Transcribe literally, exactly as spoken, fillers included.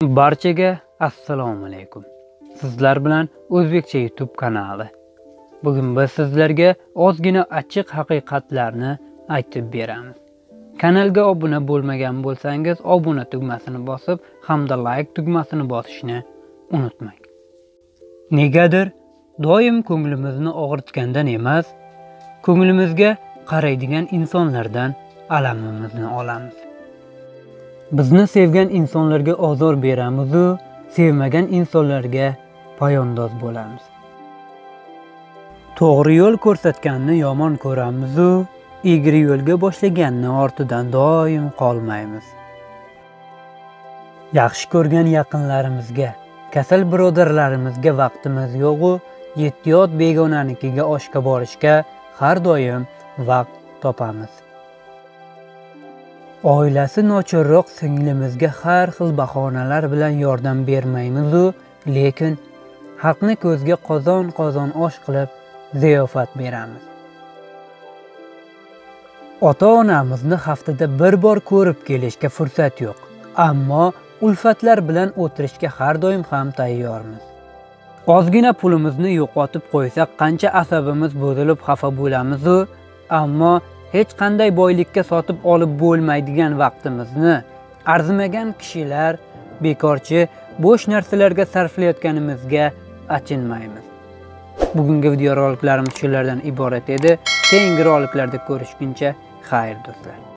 Barchaga assalomu alaykum. Sizlar bilan O'zbekcha YouTube kanali. Bugun biz sizlarga ozgina achchiq haqiqatlarni aytib beramiz. Kanalga obuna bo'lmagan bo'lsangiz, obuna tugmasini bosib, hamda like tugmasini bosishni unutmang. Negadir doim ko'nglimizni og'ritgandan emas, ko'nglimizga qaraydigan insonlardan alamimizni olamiz. Bizni sevgan insonlarga ozor beramiz u sevmagan insonlarga poyandoz bo'lamiz. To'g'ri yo'l ko'rsatganni yomon ko'ramiz u egri yo'lga boshlaganni ortidan doim qolmaymiz. Yaxshi ko'rgan yaqinlarimizga, kasal birodarlarimizga vaqtimiz yo'q u yettiyot begonanikiga oshga borishga har doim vaqt topamiz. Oilasi nochorroq singlimizga har xil bahonalar bilan yordam bermaymiz u lekin haqni ko'zga qozon-qozon osh qilib ziyofat beramiz. Ota-onamizni haftada bir bor ko'rib kelishga fursat yo'q, ammo ulfatlar bilan o'tirishga har doim ham tayyormiz. Ozgina pulimizni yo'qotib qo'ysak, qancha asabimiz buzilib xafa bo'lamiz u, ammo hech qanday boylikka sotib olib bo'lmaydigan vaqtimizni arzimagan kishilar, bekorchi, bo'sh narsalarga sarflayotganimizga achinmaymiz. Bugungi video roliklarimiz shulardan iborat edi. Keyingi roliklarda ko'rishguncha xayr do'stlar.